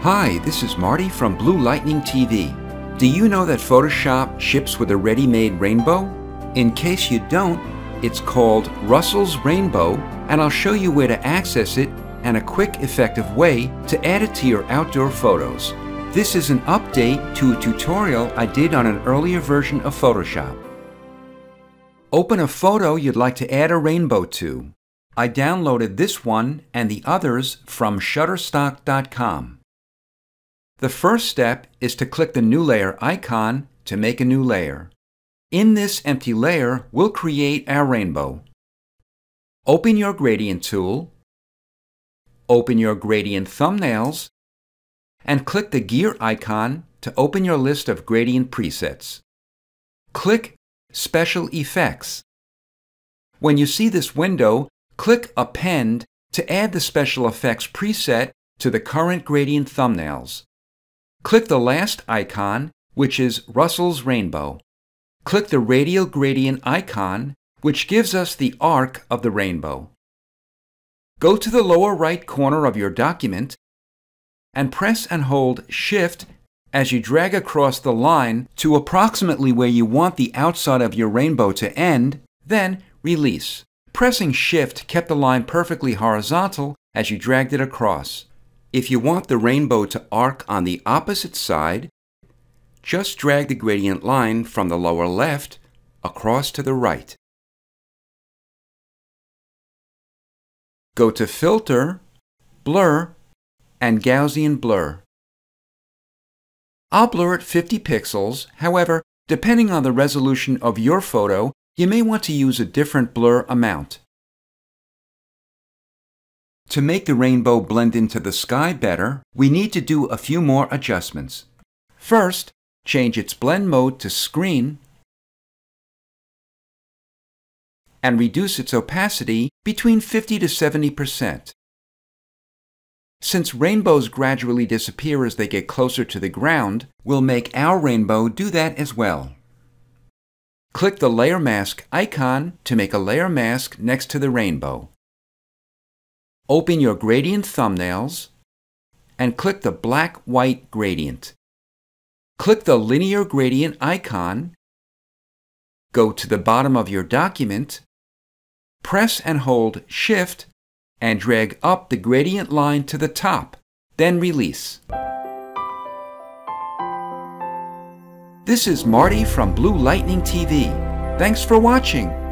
Hi, this is Marty from Blue Lightning TV. Do you know that Photoshop ships with a ready-made rainbow? In case you don't, it's called Russell's Rainbow, and I'll show you where to access it and a quick, effective way to add it to your outdoor photos. This is an update to a tutorial I did on an earlier version of Photoshop. Open a photo you'd like to add a rainbow to. I downloaded this one and the others from Shutterstock.com. The first step is to click the New Layer icon to make a new layer. In this empty layer, we'll create our rainbow. Open your Gradient tool, open your Gradient thumbnails, and click the gear icon to open your list of gradient presets. Click Special Effects. When you see this window, click Append to add the Special Effects preset to the current gradient thumbnails. Click the last icon, which is Russell's Rainbow. Click the radial gradient icon, which gives us the arc of the rainbow. Go to the lower right corner of your document and press and hold Shift as you drag across the line to approximately where you want the outside of your rainbow to end, then release. Pressing Shift kept the line perfectly horizontal as you dragged it across. If you want the rainbow to arc on the opposite side, just drag the gradient line from the lower left across to the right. Go to Filter, Blur, and Gaussian Blur. I'll blur at 50 pixels, however, depending on the resolution of your photo, you may want to use a different blur amount. To make the rainbow blend into the sky better, we need to do a few more adjustments. First, change its blend mode to screen and reduce its opacity between 50 to 70%. Since rainbows gradually disappear as they get closer to the ground, we'll make our rainbow do that as well. Click the Layer Mask icon to make a layer mask next to the rainbow. Open your gradient thumbnails and click the black-white gradient. Click the linear gradient icon, go to the bottom of your document, press and hold Shift, and drag up the gradient line to the top, then release. This is Marty from Blue Lightning TV. Thanks for watching.